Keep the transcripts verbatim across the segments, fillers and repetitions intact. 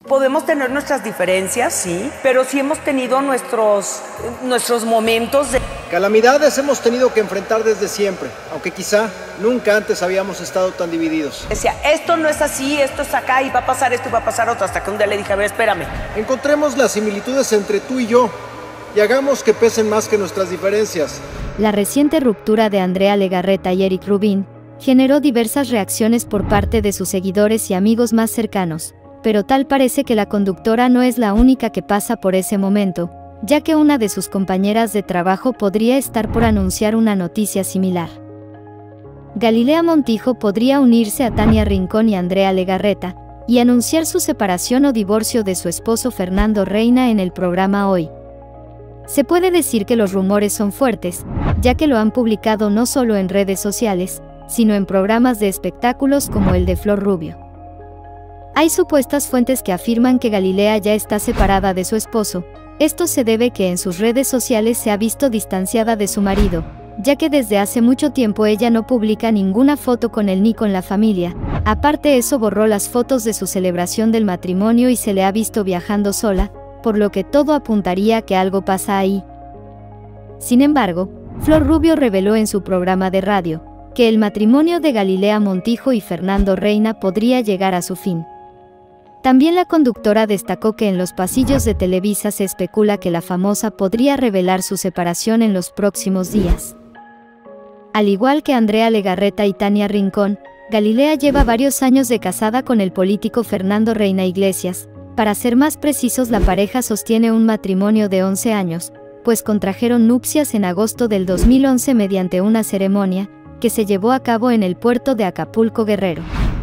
Podemos tener nuestras diferencias, sí, pero sí hemos tenido nuestros, nuestros momentos de... Calamidades hemos tenido que enfrentar desde siempre, aunque quizá nunca antes habíamos estado tan divididos. Decía, esto no es así, esto es acá, y va a pasar esto y va a pasar otro, hasta que un día le dije, a ver, espérame. Encontremos las similitudes entre tú y yo, y hagamos que pesen más que nuestras diferencias. La reciente ruptura de Andrea Legarreta y Eric Rubin generó diversas reacciones por parte de sus seguidores y amigos más cercanos. Pero tal parece que la conductora no es la única que pasa por ese momento, ya que una de sus compañeras de trabajo podría estar por anunciar una noticia similar. Galilea Montijo podría unirse a Tania Rincón y Andrea Legarreta, y anunciar su separación o divorcio de su esposo Fernando Reina en el programa Hoy. Se puede decir que los rumores son fuertes, ya que lo han publicado no solo en redes sociales, sino en programas de espectáculos como el de Flor Rubio. Hay supuestas fuentes que afirman que Galilea ya está separada de su esposo. Esto se debe que en sus redes sociales se ha visto distanciada de su marido, ya que desde hace mucho tiempo ella no publica ninguna foto con él ni con la familia. Aparte eso, borró las fotos de su celebración del matrimonio y se le ha visto viajando sola, por lo que todo apuntaría a que algo pasa ahí. Sin embargo, Flor Rubio reveló en su programa de radio que el matrimonio de Galilea Montijo y Fernando Reina podría llegar a su fin. También la conductora destacó que en los pasillos de Televisa se especula que la famosa podría revelar su separación en los próximos días. Al igual que Andrea Legarreta y Tania Rincón, Galilea lleva varios años de casada con el político Fernando Reina Iglesias. Para ser más precisos, la pareja sostiene un matrimonio de once años, pues contrajeron nupcias en agosto del dos mil once mediante una ceremonia que se llevó a cabo en el puerto de Acapulco, Guerrero.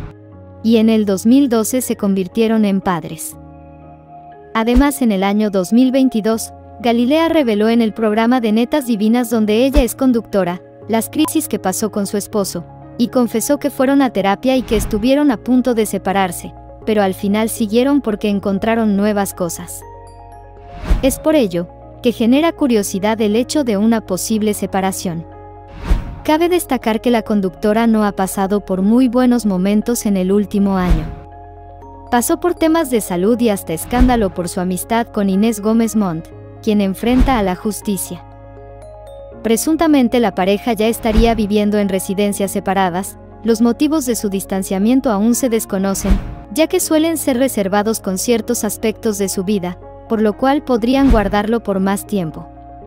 Y en el dos mil doce se convirtieron en padres. Además, en el año dos mil veintidós, Galilea reveló en el programa de Netas Divinas, donde ella es conductora, las crisis que pasó con su esposo, y confesó que fueron a terapia y que estuvieron a punto de separarse, pero al final siguieron porque encontraron nuevas cosas. Es por ello que genera curiosidad el hecho de una posible separación. Cabe destacar que la conductora no ha pasado por muy buenos momentos en el último año. Pasó por temas de salud y hasta escándalo por su amistad con Inés Gómez Montt, quien enfrenta a la justicia. Presuntamente la pareja ya estaría viviendo en residencias separadas. Los motivos de su distanciamiento aún se desconocen, ya que suelen ser reservados con ciertos aspectos de su vida, por lo cual podrían guardarlo por más tiempo.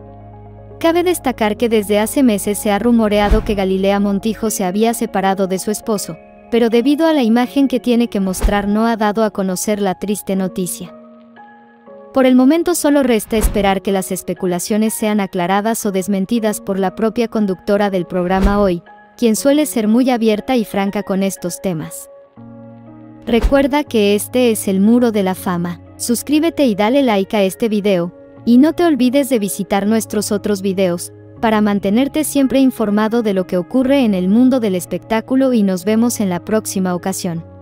Cabe destacar que desde hace meses se ha rumoreado que Galilea Montijo se había separado de su esposo, pero debido a la imagen que tiene que mostrar no ha dado a conocer la triste noticia. Por el momento solo resta esperar que las especulaciones sean aclaradas o desmentidas por la propia conductora del programa Hoy, quien suele ser muy abierta y franca con estos temas. Recuerda que este es el Muro de la Fama. Suscríbete y dale like a este video. Y no te olvides de visitar nuestros otros videos, para mantenerte siempre informado de lo que ocurre en el mundo del espectáculo, y nos vemos en la próxima ocasión.